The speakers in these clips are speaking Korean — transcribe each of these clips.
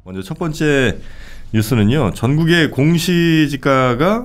먼저 첫 번째 뉴스는요. 전국의 공시지가가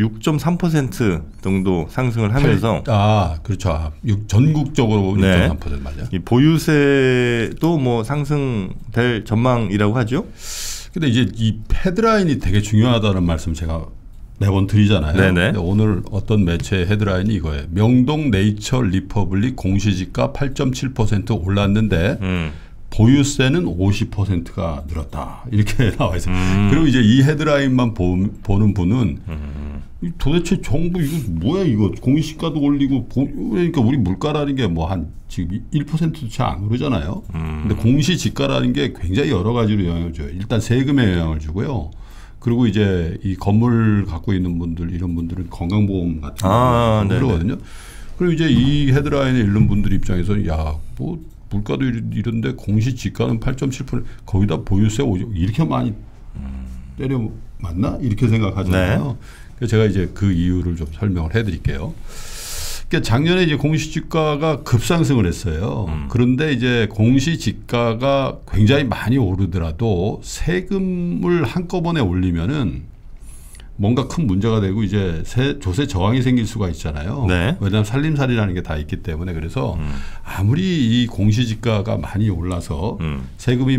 6.3% 정도 상승을 하면서 그렇죠. 전국적으로 6.3% 맞아요. 이 보유세도 뭐 상승될 전망이라고 하죠. 근데 이제 이 헤드라인이 되게 중요하다는 말씀 제가 매번 드리잖아요. 근데 오늘 어떤 매체의 헤드라인이 이거예요. 명동 네이처 리퍼블릭 공시지가 8.7% 올랐는데 보유세는 50%가 늘었다. 이렇게 나와 있어요. 그리고 이제 이 헤드라인만 보는 분은 도대체 정부 이거 뭐야 이거 공시지가도 올리고 그러니까 우리 물가라는 게 뭐 한 지금 1%도 채 안 오르잖아요. 근데 공시지가라는 게 굉장히 여러 가지로 영향을 줘요. 일단 세금에 영향을 주고요. 그리고 이제 이 건물 갖고 있는 분들 이런 분들은 건강보험 같은 거 그러거든요. 그리고 이제 이 헤드라인에 읽는 분들 입장에서 야 뭐 물가도 이런데 공시지가는 8.7% 거기다 보유세 5 이렇게 많이 때려 맞나 이렇게 생각하잖아요. 그래서 제가 이제 그 이유를 좀 설명을 해드릴게요. 그러니까 작년에 이제 공시지가가 급상승을 했어요. 그런데 이제 공시지가가 굉장히 많이 오르더라도 세금을 한꺼번에 올리면은 뭔가 큰 문제가 되고 이제 조세 저항이 생길 수가 있잖아요. 왜냐하면 살림살이라는 게 다 있기 때문에 그래서 아무리 이 공시지가가 많이 올라서 세금을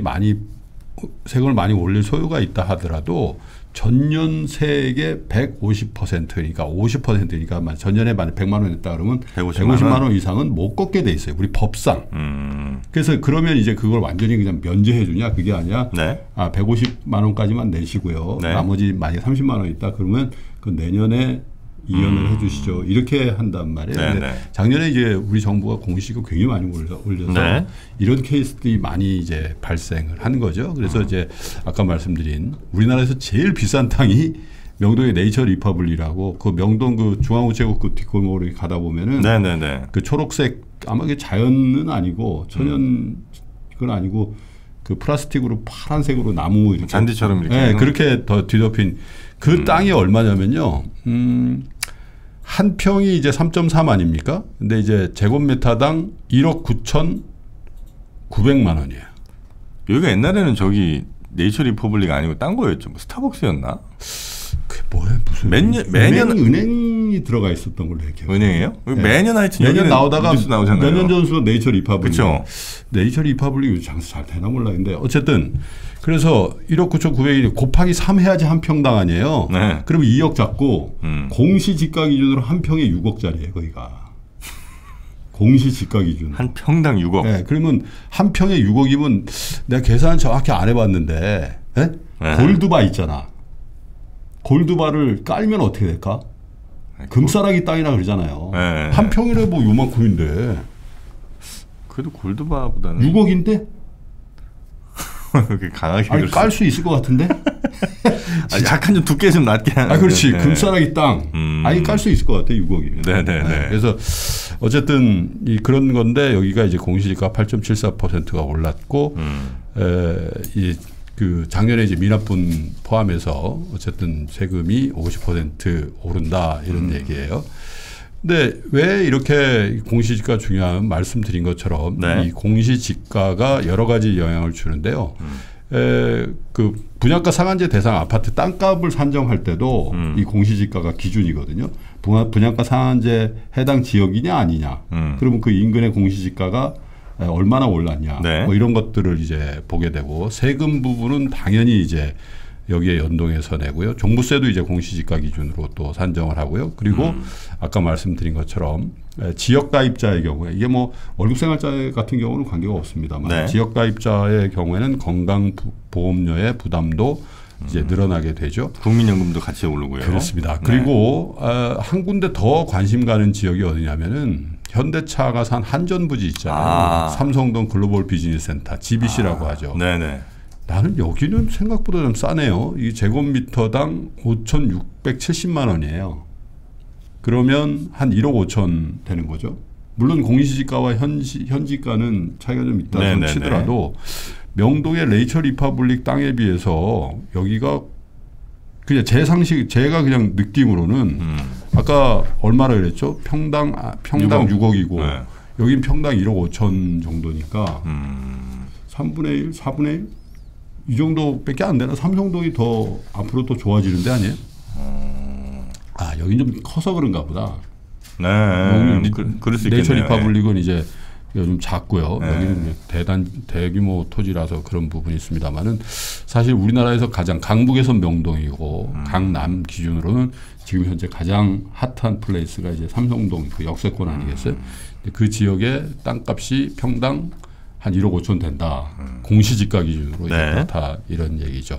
많이 올릴 소요가 있다 하더라도 전년 세액의 150%니까 50%니까 전년에 만약 100만 원 했다 그러면 150만 원 이상은 못 걷게 돼 있어요. 우리 법상. 그래서 그러면 이제 그걸 완전히 그냥 면제해 주냐 그게 아니라 150만 원까지만 내시고요. 나머지 만약 30만 원 있다 그러면 그 내년에 이연을 해 주시죠. 이렇게 한단 말이에요. 작년에 이제 우리 정부가 공시지가 굉장히 많이 올려서 이런 케이스들이 많이 이제 발생을 한 거죠. 그래서 이제 아까 말씀드린 우리나라에서 제일 비싼 땅이 명동의 네이처 리퍼블릭이라고 그 명동 그 중앙우체국 그 뒷골목으로 가다 보면은 그 초록색 아마 그게 자연은 아니고 천연 그건 아니고 그 플라스틱으로 파란색으로 나무 이렇게 잔디처럼 이렇게 그렇게 더 뒤덮인 그 땅이 얼마냐면요. 한 평이 이제 3.3 아닙니까? 근데 이제 제곱미터당 1억 9,900만 원이에요. 여기가 옛날에는 저기 네이처 리퍼블릭 아니고 딴 거였죠. 뭐 스타벅스였나? 그게 뭐예요? 무슨 매년 은행이 들어가 있었던 걸로 기억해요. 은행이에요? 매년 하여튼 매년 나오다가 몇 년 전수가 네이처 리퍼블릭. 그렇죠. 네이처 리퍼블릭 장사 잘 되나 몰라는데 어쨌든 그래서 1억 9,900이 곱하기 3 해야지 한 평당 아니에요. 그러면 2억 잡고 공시지가 기준으로 한 평에 6억짜리예요. 거기가. 공시지가 기준. 한 평당 6억. 그러면 한 평에 6억이면 내가 계산 정확히 안 해봤는데 골드바 있잖아. 골드바를 깔면 어떻게 될까? 금싸라기 땅이라 그러잖아요. 한 평이래 뭐 요만큼인데. 그래도 골드바보다는 6억인데? 그렇게 강하게 깔 수 있을 것 같은데? 약간 좀 두께 좀 낮게 하는. 그렇지. 금싸라기 땅. 깔 수 있을 것 같아 6억이면. 그래서 어쨌든 그런 건데 여기가 이제 공시지가 8.74%가 올랐고 그 작년에 이제 미납분 포함해서 어쨌든 세금이 50% 오른다 이런 얘기예요. 근데 왜 이렇게 공시지가 중요한 말씀드린 것처럼 이 공시지가가 여러 가지 영향을 주는데요. 그 분양가 상한제 대상 아파트 땅값을 산정할 때도 이 공시지가가 기준이거든요. 분양가 상한제 해당 지역이냐 아니냐. 그러면 그 인근의 공시지가가 얼마나 올랐냐. 뭐 이런 것들을 이제 보게 되고 세금 부분은 당연히 이제 여기에 연동해서 내고요. 종부세도 이제 공시지가 기준으로 또 산정을 하고요. 그리고 아까 말씀드린 것처럼 지역가입자의 경우에 이게 뭐 월급생활자 같은 경우는 관계가 없습니다만 지역가입자의 경우에는 건강보험료의 부담도 이제 늘어나게 되죠. 국민연금도 같이 오르고요. 그렇습니다. 그리고 한 군데 더 관심 가는 지역이 어디냐면은 현대차가 산 한전부지 있잖아요. 삼성동 글로벌 비즈니스 센터 GBC라고 하죠. 나는 여기는 생각보다 좀 싸네요. 이 제곱미터당 5,670만 원이에요. 그러면 한 1억 5천 되는 거죠. 물론 공시지가와 현지가는 차이가 좀 있다고 치더라도 명동의 네이처 리퍼블릭 땅에 비해서 여기가 그냥 제가 그냥 느낌으로는 아까 얼마나 그랬죠? 평당 6억이고 여긴 평당 1억 5천 정도니까 3분의 1, 4분의 1? 이 정도밖에 안 되나? 삼성동이 더 앞으로 또 좋아지는 데 아니에요? 아, 여긴 좀 커서 그런가 보다. 네. 그럴 수 있겠네요. 네이처 리퍼블릭은 이제 좀 작고요. 여기는 대규모 토지라서 그런 부분이 있습니다만은 사실 우리나라에서 가장 강북에서 명동이고 강남 기준으로는 지금 현재 가장 핫한 플레이스가 이제 삼성동 그 역세권 아니겠어요? 그 지역의 땅값이 평당 한 1억 5천 된다. 공시지가 기준으로 그렇다 이런 얘기죠.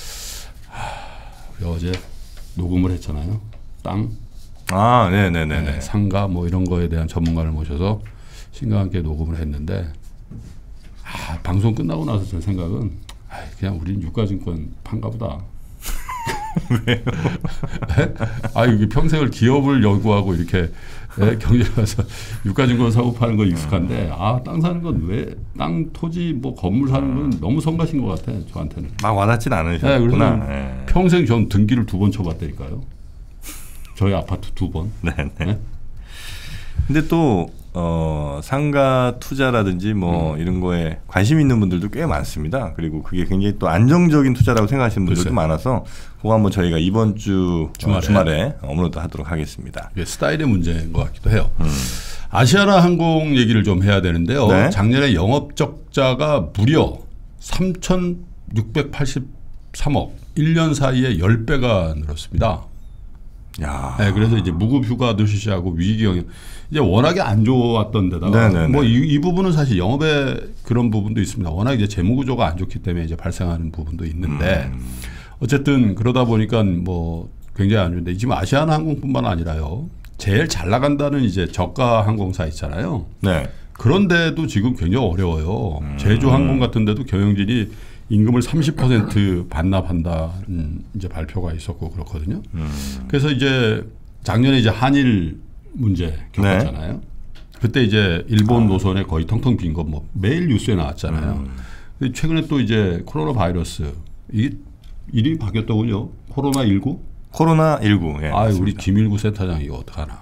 우리 어제 녹음을 했잖아요. 땅. 아, 네네네. 네, 상가 뭐 이런 거에 대한 전문가를 모셔서 신과 함께 녹음을 했는데 방송 끝나고 나서 제 생각은 그냥 우린 유가증권 판가 보다. 왜요? 이게 평생을 기업을 연구하고 이렇게 경제에 가서 유가증권 사고 파는 건 익숙한데 땅 사는 건 왜 땅 토지 뭐 건물 사는 건 너무 성가신 것 같아 저한테는. 막 와닿진 않으셨구나. 그래서 평생 전 등기를 2번 쳐봤다니까요. 저희 아파트 2번. 네네. 근데 또 상가 투자라든지 뭐 이런 거에 관심 있는 분들도 꽤 많습니다. 그리고 그게 굉장히 또 안정적인 투자라고 생각하시는 분들도 글쎄요. 많아서 그거 한번 저희가 이번 주 주말에 업로드 하도록 하겠습니다. 이게 스타일의 문제인 것 같기도 해요. 아시아나 항공 얘기를 좀 해야 되는데요. 네? 작년에 영업 적자가 무려 3,683억 1년 사이에 10배가 늘었습니다. 야. 네, 그래서 이제 무급 휴가도 실시하고 위기 경영 이제 워낙에 안 좋았던 데다가 뭐 이 부분은 사실 영업에 그런 부분도 있습니다. 워낙 이제 재무 구조가 안 좋기 때문에 이제 발생하는 부분도 있는데 어쨌든 그러다 보니까 뭐 굉장히 안 좋은데 지금 아시아나 항공뿐만 아니라요. 제일 잘 나간다는 이제 저가 항공사 있잖아요. 네. 그런데도 지금 굉장히 어려워요. 제주 항공 같은 데도 경영진이 임금을 30% 반납한다 이제 발표가 있었고 그렇거든요. 그래서 이제 작년에 이제 한일 문제 겪었잖아요. 네. 그때 이제 일본 노선에 거의 텅텅 빈 거 뭐 매일 뉴스에 나왔잖아요. 최근에 또 이제 코로나 바이러스 이게 이름이 바뀌었더군요. 코로나19? 코로나19. 예, 우리 김일구 센터장 이거 어떡하나.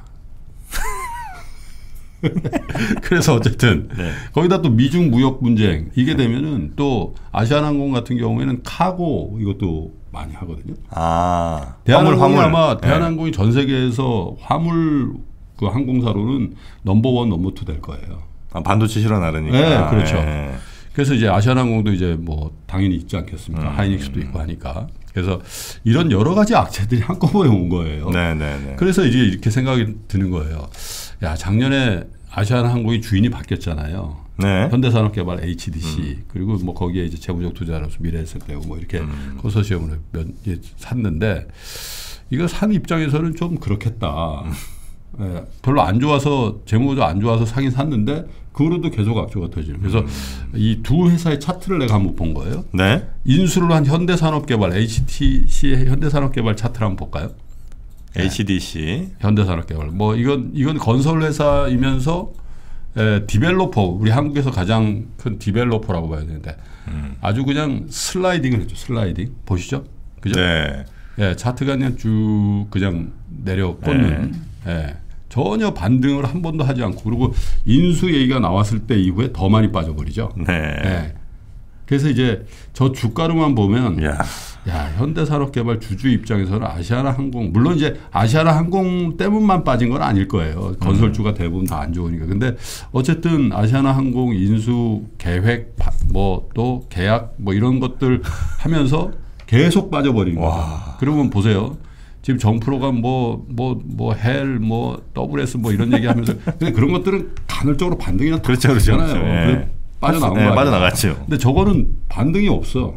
그래서 어쨌든 거기다 또 미중 무역 분쟁 이게 되면은 또 아시아나항공 같은 경우에는 카고 이것도 많이 하거든요. 대한항공이 아마 대한항공이 전 세계에서 화물 그 항공사로는 넘버1, 넘버2 될 거예요. 반도체 실어 나르니까. 네, 그렇죠. 그래서 이제 아시아나항공도 이제 뭐 당연히 있지 않겠습니까? 하이닉스도 있고 하니까. 그래서 이런 여러 가지 악재들이 한꺼번에 온 거예요. 그래서 이제 이렇게 생각이 드는 거예요. 야, 작년에 아시아나항공이 주인이 바뀌었잖아요. 현대산업개발 HDC 그리고 뭐 거기에 이제 재무적 투자로서 미래에셋되고 뭐 이렇게 컨소시엄으로 샀는데 이거 산 입장에서는 좀 그렇겠다. 별로 안 좋아서 재무가 안 좋아서 사긴 샀는데 그거로도 계속 악재가 터지는. 그래서 이 두 회사의 차트를 내가 한번 본 거예요. 인수를 한 현대산업개발 HTC의 현대산업개발 차트를 한번 볼까요? HDC 현대산업개발 뭐 이건 건설 회사이면서 디벨로퍼 우리 한국에서 가장 큰 디벨로퍼라고 봐야 되는데 아주 그냥 슬라이딩을 했죠. 슬라이딩 보시죠, 그죠? 차트가 그냥 쭉 그냥 내려 꽂는. 전혀 반등을 한 번도 하지 않고 그리고 인수 얘기가 나왔을 때 이후에 더 많이 빠져버리죠. 그래서 이제 저 주가로만 보면 야, 현대산업개발 주주 입장에서는 아시아나항공 물론 이제 아시아나항공 때문만 빠진 건 아닐 거예요. 건설주가 대부분 다 안 좋으니까. 근데 어쨌든 아시아나항공 인수 계획 뭐 또 계약 뭐 이런 것들 하면서 계속 빠져버린 거죠. 그러면 보세요. 지금 정프로가 헬 WS 뭐 이런 얘기하면서 근데 그런 것들은 간헐적으로 반등이나 그렇죠. 빠져나온 거예요. 빠져나갔죠. 근데 저거는 반등이 없어.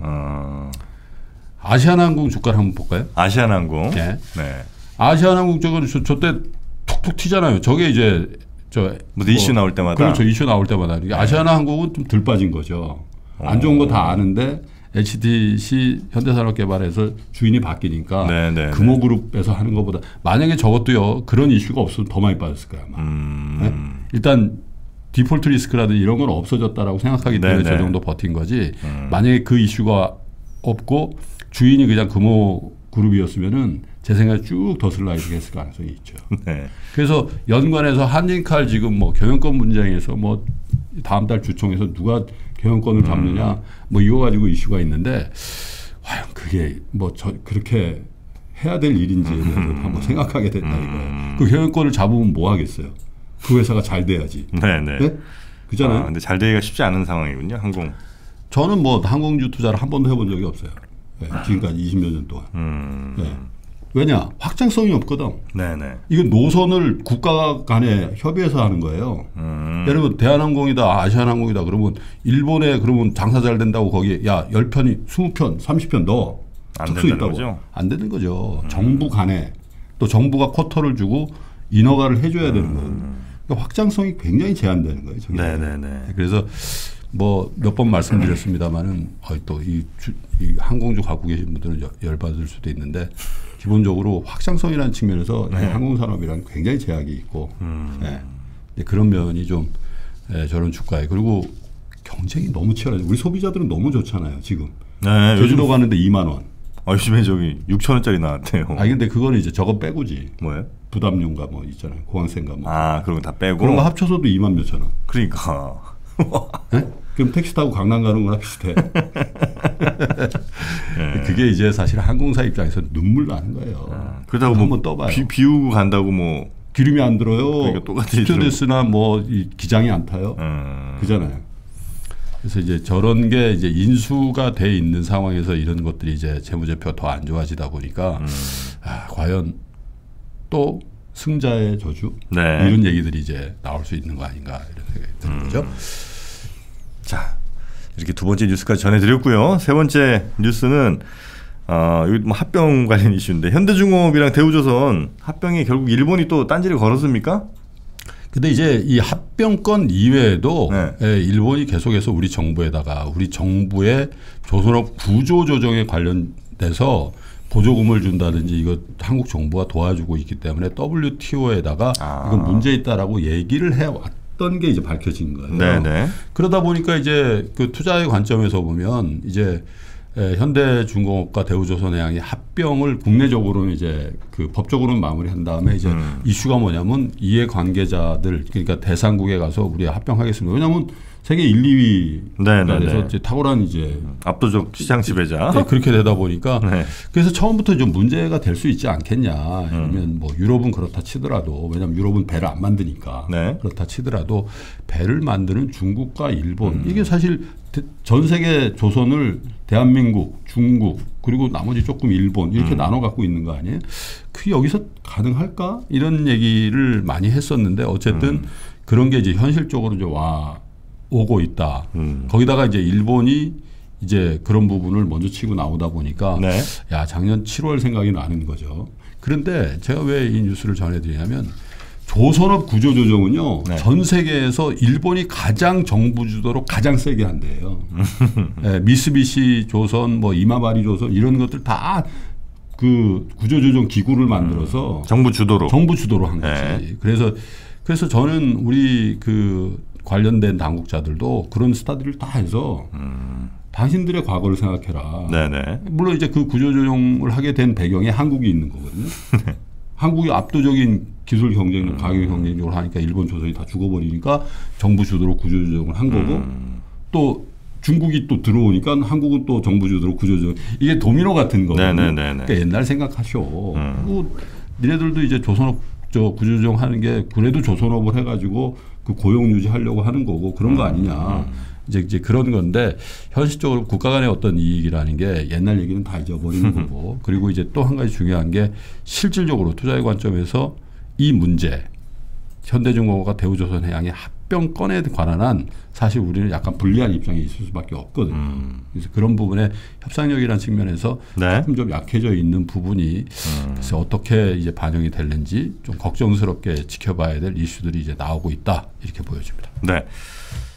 아시아나항공 주가를 한번 볼까요? 아시아나항공. 아시아나항공 저거 저때 툭툭 튀잖아요. 저게 이제 이슈 나올 때마다. 그렇죠. 이슈 나올 때마다. 아시아나항공은 좀 덜 빠진 거죠. 안 좋은 거 다 아는데 HTC 현대산업개발에서 주인이 바뀌니까 금호그룹에서 하는 것보다 만약에 저것도요 그런 이슈가 없으면 더 많이 빠졌을 거야 아마. 일단 디폴트 리스크라든지 이런 건 없어졌다라고 생각하기 때문에 저 정도 버틴 거지. 만약에 그 이슈가 없고 주인이 그냥 금호그룹이었으면은 제 생각에 쭉 더 슬라이딩 했을 가능성이 있죠. 그래서 연관해서 한진칼 지금 뭐 경영권 분쟁에서 뭐 다음 달 주총에서 누가 경영권을 잡느냐 뭐 이거 가지고 이슈가 있는데 과연 그게 뭐 그렇게 해야 될 일인지에 대해서 한번 생각하게 된다 이거예요. 그 경영권을 잡으면 뭐 하겠어요? 그 회사가 잘 돼야지. 네네. 네? 그잖아요. 근데 잘 되기가 쉽지 않은 상황이군요. 항공. 저는 뭐 항공주 투자를 한 번도 해본 적이 없어요. 네, 지금까지 20몇 년 동안. 네. 왜냐? 확장성이 없거든. 네네. 이건 노선을 국가 간에 협의해서 하는 거예요. 예를 들면 대한항공이다, 아시아나항공이다 그러면 일본에 그러면 장사 잘 된다고 거기에 야 10편이 20편, 30편 넣어. 안 된다는 거죠? 안 되는 거죠. 정부 간에 또 정부가 쿼터를 주고 인허가를 해줘야 되는 거예요. 그러니까 확장성이 굉장히 제한되는 거예요. 저게. 네네네. 그래서 뭐 몇 번 말씀드렸습니다만은 또 이 항공주 갖고 계신 분들은 열받을 수도 있는데 기본적으로 확장성이라는 측면에서 항공산업이란 굉장히 제약이 있고 네. 그런 면이 좀 저런 주가에 그리고 경쟁이 너무 치열하죠. 우리 소비자들은 너무 좋잖아요. 지금 네, 제주도 가는데 2만 원. 요즘에 저기 6,000원짜리 나왔대요. 근데 그거는 이제 저거 빼고지. 뭐예요? 부담료인가 뭐 있잖아요. 공항세인가 뭐. 그런 거 다 빼고. 그런 거 합쳐서도 2만 몇천 원. 그러니까. 네? 그럼 택시 타고 강남 가는 거랑 비슷해. 네. 그게 이제 사실 항공사 입장에서 눈물 나는 거예요. 그러다가 뭐 한번 떠봐요. 비우고 간다고 뭐 기름이 안 들어요. 그러니까 똑같이 스튜어디스나 뭐 이 기장이 안 타요. 그잖아요. 그래서 이제 저런 게 이제 인수가 돼 있는 상황에서 이런 것들이 이제 재무제표가 더 안 좋아지다 보니까 과연 또 승자의 저주 이런 얘기들이 이제 나올 수 있는 거 아닌가 이런 생각이 드는 거죠. 자, 이렇게 두 번째 뉴스까지 전해드렸고요. 세 번째 뉴스는 여기 뭐 합병 관련 이슈인데 현대중공업이랑 대우조선 합병이 결국 일본이 또 딴지를 걸었습니까? 근데 이제 이 합병권 이외에도 일본이 계속해서 우리 정부에다가 우리 정부의 조선업 구조 조정에 관련돼서 보조금을 준다든지 이거 한국 정부가 도와주고 있기 때문에 WTO에다가 이건 문제 있다라고 얘기를 해왔던 게 이제 밝혀진 거예요. 네네. 그러다 보니까 이제 그 투자의 관점에서 보면 이제 현대중공업과 대우조선해양이 합병을 국내적으로는 이제 그 법적으로는 마무리한 다음에 이제 이슈가 뭐냐면 이해관계자들 그러니까 대상국에 가서 우리 합병하겠습니다. 왜냐하면 세계 1, 2위가 돼서 이제 탁월한 이제 압도적 시장 지배자 그렇게 되다 보니까 그래서 처음부터 좀 문제가 될 수 있지 않겠냐. 아니면 뭐 유럽은 그렇다 치더라도 왜냐하면 유럽은 배를 안 만드니까 그렇다 치더라도 배를 만드는 중국과 일본 이게 사실 전 세계 조선을 대한민국, 중국 그리고 나머지 조금 일본 이렇게 나눠 갖고 있는 거 아니에요? 그 여기서 가능할까? 이런 얘기를 많이 했었는데 어쨌든 그런 게 이제 현실적으로 이제 오고 있다. 거기다가 이제 일본이 이제 그런 부분을 먼저 치고 나오다 보니까 야 작년 7월 생각이 나는 거죠. 그런데 제가 왜 이 뉴스를 전해드리냐면 조선업 구조조정은요 전 세계에서 일본이 가장 정부 주도로 가장 세게 한대요. 미쓰비시 조선, 뭐 이마바리 조선 이런 것들 다 그 구조조정 기구를 만들어서 정부 주도로 한 거지. 그래서 저는 우리 그 관련된 당국자들도 그런 스타디를 다 해서 당신들의 과거를 생각해라. 물론 이제 그 구조조정을 하게 된 배경에 한국이 있는 거거든요. 한국이 압도적인 기술 경쟁력, 가격 경쟁력을 하니까 일본 조선이 다 죽어버리니까 정부 주도로 구조조정을 한 거고 또 중국이 또 들어오니까 한국은 또 정부 주도로 구조조정 이게 도미노 같은 거거든요. 그러니까 옛날 생각하쇼. 그리고 니네들도 이제 조선업 구조조정 하는 게 그래도 조선업을 해가지고 그 고용 유지하려고 하는 거고 그런 거 아니냐. 이제 그런 건데 현실적으로 국가 간의 어떤 이익이라는 게 옛날 얘기는 다 잊어버리는 거고 그리고 이제 또 한 가지 중요한 게 실질적으로 투자의 관점에서 이 문제 현대중공업과 대우조선해양의 합병권에 관한 한 사실 우리는 약간 불리한 입장에 있을 수밖에 없거든요. 그래서 그런 부분에 협상력이라는 측면에서 조금 좀 약해져 있는 부분이 그래서 어떻게 이제 반영이 될는지 좀 걱정스럽게 지켜봐야 될 이슈들이 이제 나오고 있다 이렇게 보여집니다. 네.